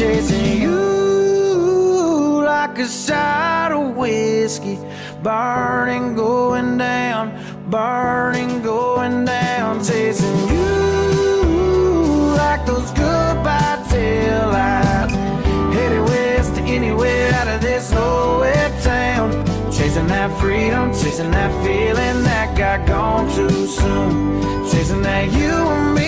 chasing you like a shot of whiskey, burning, going down, burning, going down, chasing you like those goodbye tail lights, headed west to anywhere out of this nowhere town, chasing that freedom, chasing that feeling that got gone too soon, chasing that you and me